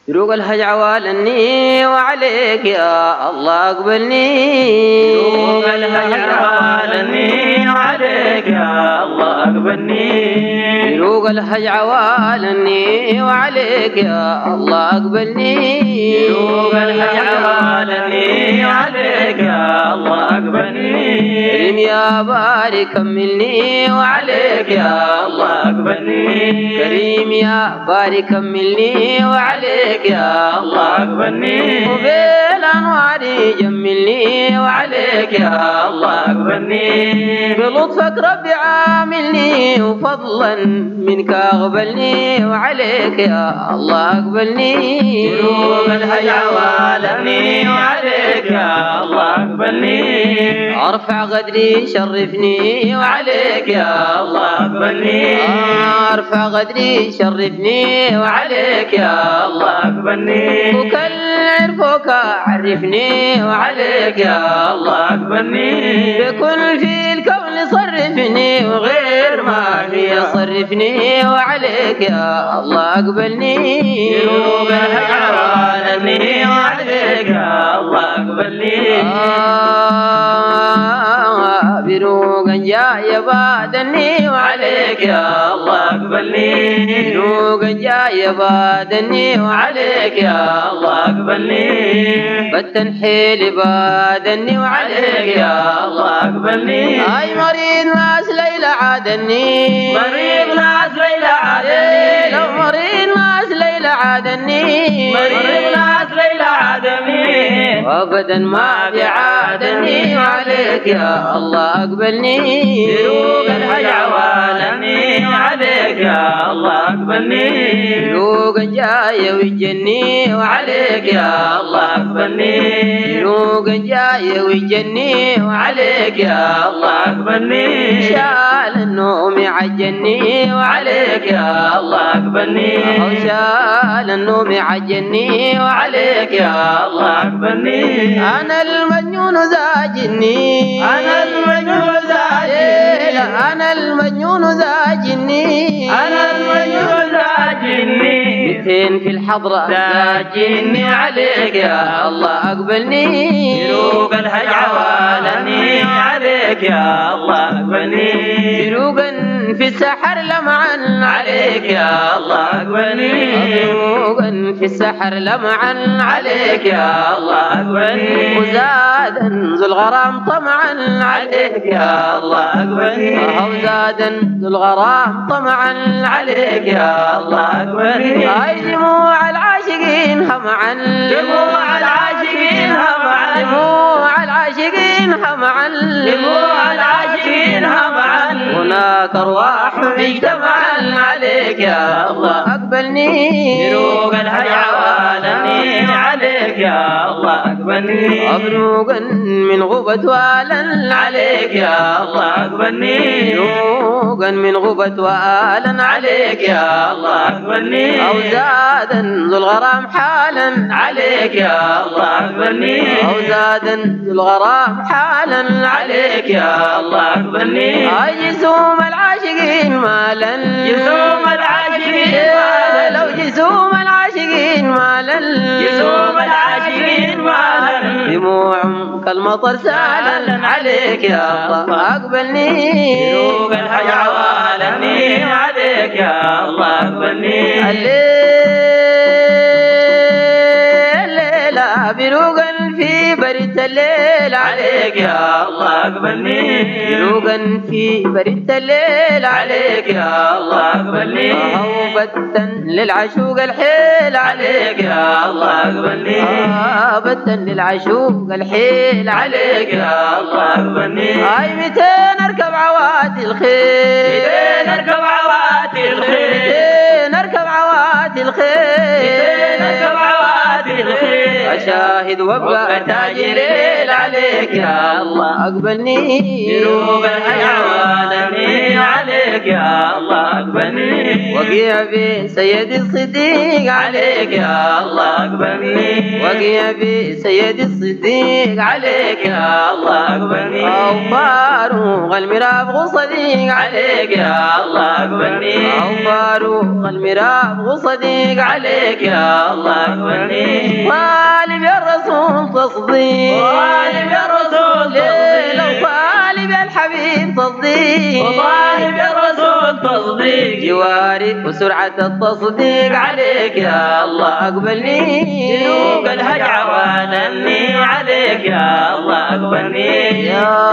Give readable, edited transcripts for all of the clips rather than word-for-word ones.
يروق الهجع والني وعليك يا الله اقبلني. يروق الهجع والني وعليك يا الله اقبلني. يروق الهجع والني وعليك يا الله اقبلني. يروق الهجع والني وعليك يا الله اقبلني. كريم يا باري كملني وعليك يا الله اقبلني. كريم يا باري كملني وعليك يا الله اقبلني. وبالانوار جملني وعليك يا الله اقبلني. بلطفك ربي عاملني وفضلا منك اقبلني وعليك يا الله اقبلني. يروق الهجع والني وعليك يا الله اقبلني. ارفع قدري شرفني وعليك يا الله اقبلني. ارفع قدري شرفني وعليك يا الله اقبلني. وكل فوق عرفني وعليك يا الله اقبلني. بكل في الكون صرفني وغير ما في صرفني وعليك يا الله اقبلني. يروق الهجع والني وعليك يا الله اقبلني. بروق جاي بادني وعليك يا الله اقبلني. بروق جاي بادني وعليك يا الله اقبلني. بتنحيل بادني وعليك يا الله اقبلني. اي مريض ناس ليلى عادني. مريض ناس ليلى عادني. لو مريض ناس ليلى عادني. مريض ناس ليلى عادني. وابدا ما بيعادني وعليك يا الله اقبلني. يروق الهجع والني وعليك يا الله اقبلني. يروق جاي ويجني وعليك يا الله اقبلني. يروق جاي ويجني وعليك يا الله اقبلني. شال النوم يعجني وعليك يا الله اقبلني. شال النوم يعجني وعليك يا الله اقبلني. انا المجنون زاجني. انا المجنون زاجني. انا المجنون زاجني. انا المجنون زاجني. متين في الحضرة زاجني عليك يا الله اقبلني. يروق الهجع والني عليك يا الله اقبلني. يروقا في السحر لمعا عليك يا الله اقبلني. يروقا في السحر لمعا عليك يا الله اقبلني. وزادا ذو الغرام طمعا عليك يا الله اقبلني. وزادا ذو الغرام طمعا عليك يا الله اقبلني. اي دموع العاشقين همعا. دموع العاشقين همعا. دموع العاشقين همعا. دموع العاشقين همعا. هناك ارواح مجتمعا عليك يا الله اقبلني. يروق الهجع والني عليك يا الله اقبلني. مبروقا من غبة والا عليك يا الله اقبلني. مبروقا من غبة والا عليك يا الله اقبلني. او زادا ذو الغرام حالا عليك يا الله اقبلني. او زادا ذو الغرام حالا عليك يا الله اقبلني. جسوم العاشقين مالا. جسوم العاشقين مالا. لو جسوم العاشقين مالا. جسوم العاشقين مالا. دموع كالمطر سالا عليك يا الله اقبلني. يروق الهجع والني عليك يا الله اقبلني. الليلة بروقا في بريد الليل عليك يا الله اقبلني. بروقا في بريد الليل عليك يا الله اقبلني. بتا للعشوق الحيل عليك يا الله اقبلني. بتا للعشوق الحيل عليك يا الله اقبلني. اي 200 اركب عواتي الخيل. 200 اركب عواتي الخيل. 200 اركب عواتي الخيل. 200 اركب عواتي الخيل. زاهد وابقى تاجر عليك يا الله اقبلني دروب الحيوان عليك يا الله اقبلني وقيا بسيد الصديق عليك يا الله اقبلني وقيا بسيد الصديق عليك يا الله اقبلني أو فاروق المراب صديق عليك يا الله اقبلني أو فاروق المراب صديق عليك يا الله اقبلني طالب يا الرسول تصديق طالب يا الرسول لو طالب يا الحبيب تصديق وطالب يا الرسول تصديق جواري وسرعة التصديق عليك يا الله اقبلني جنوب الهجع وانني عليك يا الله اقبلني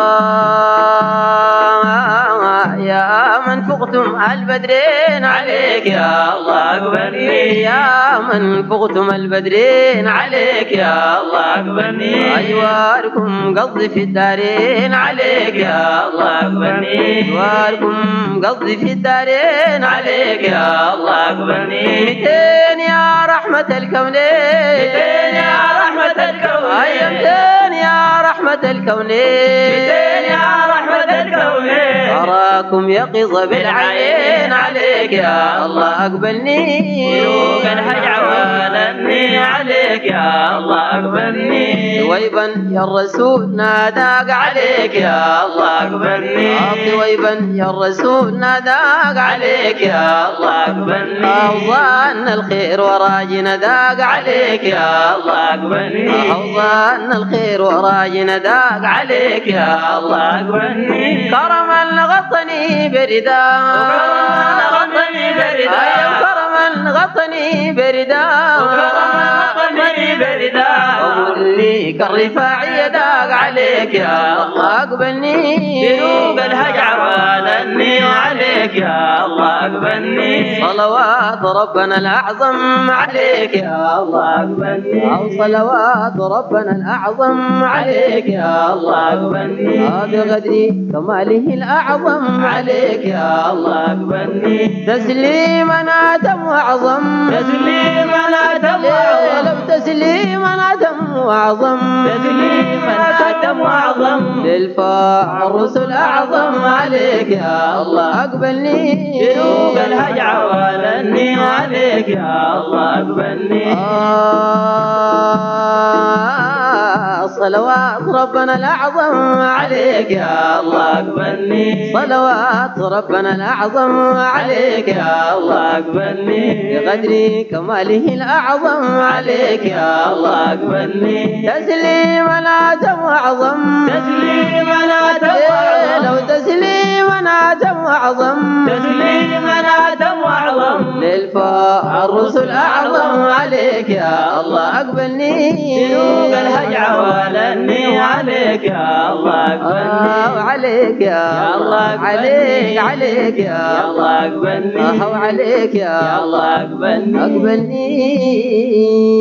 يا من فقتم البدرين عليك يا الله اقبلني يا من فقتم البدرين عليك يا الله اقبلني أجواركم قصدي في الدارين عليك يا الله اقبلني أجواركم قصدي في الدارين عليك يا الله اقبلني متين يا رحمة الكونين متين يا رحمة الكونين متين يا رحمة الكونين متين يا رحمة الكونين أراكم يقظ بالعين عليك يا الله أقبلني قلوب الهجع ولني عليك يا الله أقبلني ثويبا يا الرسول ناداك عليك يا الله أقبلني ثويبا يا الرسول ناداك عليك يا الله أقبلني أوظان الخير وراجي نداك عليك يا الله أقبلني أوظان الخير وراجي نداك عليك يا الله أقبلني كرما غطني برداء غطني برداء كرما غطني برداء غطني برداء وقلني كالرفاعي يداك عليك يا الله اقبلني جنوب الهجع ولني عليك يا الله أقبلني صلوات ربنا الأعظم عليك يا الله أقبلني أو صلوات ربنا الأعظم عليك يا الله أقبلني بقدر كماله الأعظم عليك يا الله أقبلني تسليما أتم وأعظم تسليما أتم وأعظم لو تسليما أتم وأعظم تسليما أتم وأعظم للفارس الأعظم عليك يا الله أقبلني جنوب الهجع ولني عليك يا الله أقبلني صلوات ربنا الأعظم عليك يا الله أقبلني صلوات ربنا الأعظم عليك يا الله أقبلني بقدر كماله الأعظم عليك يا الله أقبلني تسليما أتم وأعظم تسليما أتم وأعظم لو تسليما أتم وأعظم تسليما أتم وأعظم للفارس الأعظم عليك يا الله أقبلني جنوب الهجع ولني عليك يا الله أقبلني عليك يا الله عليك عليك يا الله أقبلني عليك يا الله أقبلني أقبلني